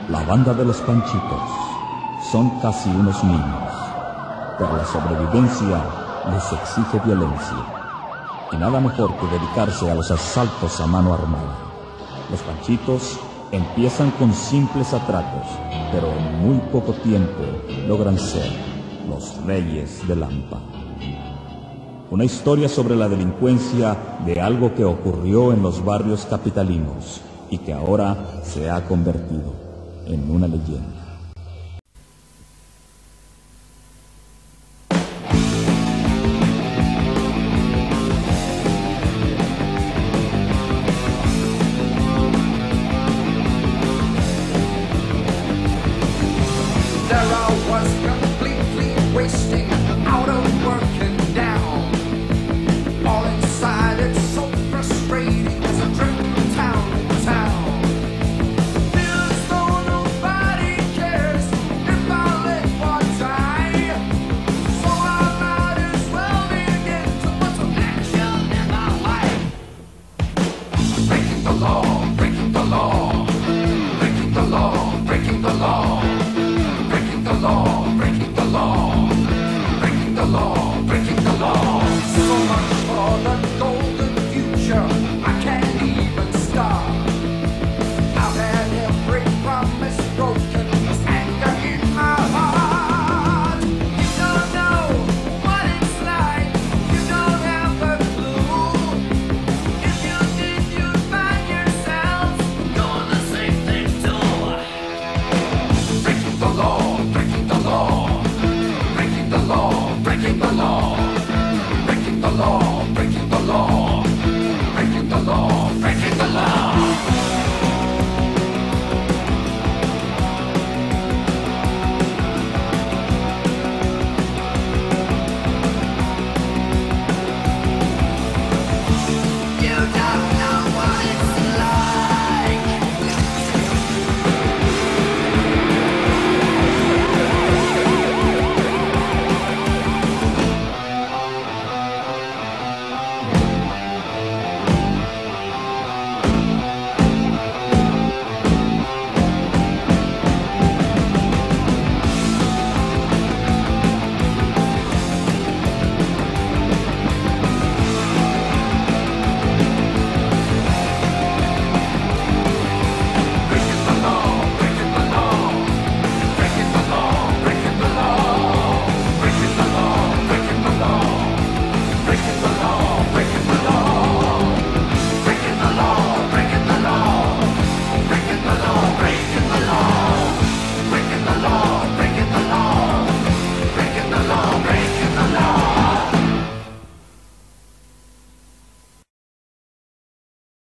La banda de los Panchitos son casi unos niños, pero la sobrevivencia les exige violencia. Y nada mejor que dedicarse a los asaltos a mano armada. Los Panchitos empiezan con simples atracos, pero en muy poco tiempo logran ser los reyes de Lampa. Una historia sobre la delincuencia de algo que ocurrió en los barrios capitalinos y que ahora se ha convertido en una leyenda.